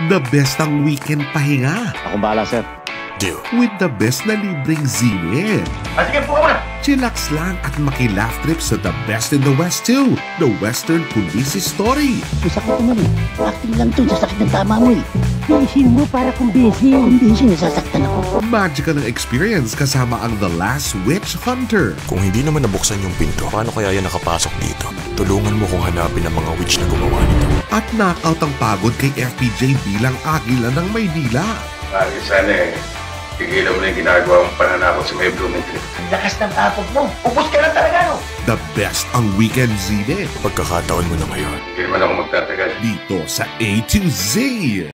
The best ang weekend pahinga. Akong bahala, sir. Deal. With the best na libreng zine. Sige po ka muna. Chillax lang at makilaugh trip sa the best in the West too. The Western Police Story. Masakit naman eh. Acting lang to sa sakit ng tama mo eh. Pisin mo para kumbinsin. Kumbinsin, nasasaktan ako. Magical ang experience kasama ang The Last Witch Hunter. Kung hindi naman nabuksan yung pinto, paano kaya yan nakapasok dito? Tulungan mo kung hanapin ang mga witch na gumawa nito. At knockout ang pagod kay FPJ bilang Agila ng Maynila. Sana tigilan mo na yung ginagawa mong pananakot sa may blooming tree. Ang lakas ng tapos mo. Ubus ka lang talaga, no? The best ang weekend zine. Pagkakataon mo na ngayon. Hindi naman ako magtatagal. Dito sa A to Z.